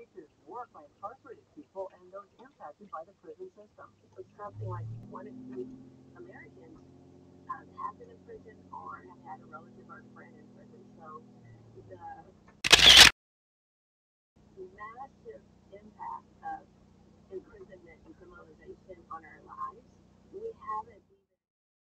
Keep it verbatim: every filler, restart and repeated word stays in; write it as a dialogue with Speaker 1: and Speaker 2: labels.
Speaker 1: cases work by incarcerated people and those impacted by the prison system. It's something like one in three Americans um, have been in prison or have had a relative or a friend in prison. So the massive impact of imprisonment and criminalization on our lives, we haven't